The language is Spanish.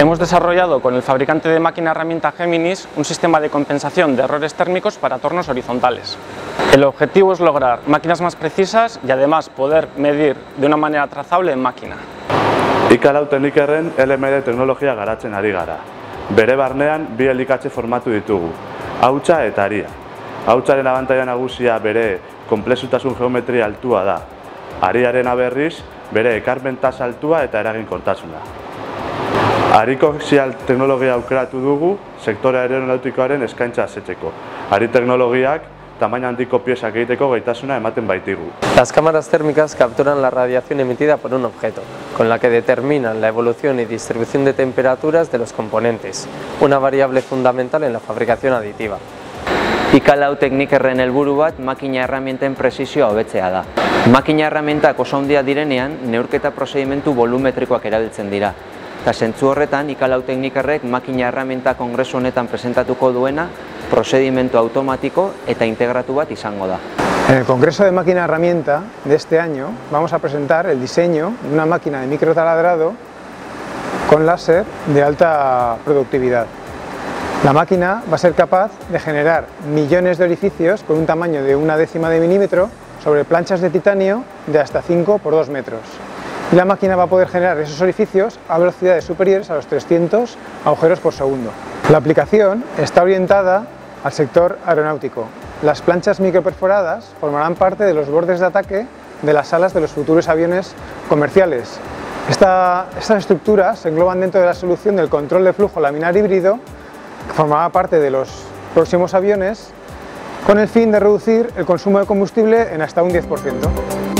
Hemos desarrollado con el fabricante de máquina herramienta Géminis un sistema de compensación de errores térmicos para tornos horizontales. El objetivo es lograr máquinas más precisas y además poder medir de una manera trazable en máquina. IK4 Teknikerren LMD teknologia garatzen ari gara. Bere barnean bi elikatze formatu ditugu, hautsa eta haria. Hautsaren abantaila nagusia bere konplexutasun geometria altua da. Hariarena berriz, bere ekarpen tasa altua eta eraginkortasuna. Hariko axial teknologia aukeratu dugu sektore aeronautikoaren eskaintza asetzeko. Hari teknologiak tamaina handiko piezak egiteko gaitasuna ematen baitigu. Las cámaras térmicas capturan la radiación emitida por un objeto, con la que determinan la evolución y distribución de temperaturas de los componentes, una variable fundamental en la fabricación aditiva. IK4 Teknikerren helburu bat makina erramienten presizioa hobetzea da. Makina erramientak oso handiak direnean, neurketa prozedimentu volumetrikoak erabiltzen dira. Eta zentzu horretan, IK4 Teknikerrek makina erramienta kongresu honetan presentatuko duena procedimiento automático eta integratu bat izango da. En el Congreso de Máquina Herramienta de este año vamos a presentar el diseño de una máquina de microtaladrado con láser de alta productividad. La máquina va a ser capaz de generar millones de orificios con un tamaño de 1/10 de milímetro sobre planchas de titanio de hasta 5 por 2 metros. Y la máquina va a poder generar esos orificios a velocidades superiores a los 300 agujeros por segundo. La aplicación está orientada al sector aeronáutico. Las planchas microperforadas formarán parte de los bordes de ataque de las alas de los futuros aviones comerciales. Estas estructuras se engloban dentro de la solución del control de flujo laminar híbrido, que formará parte de los próximos aviones, con el fin de reducir el consumo de combustible en hasta un 10%.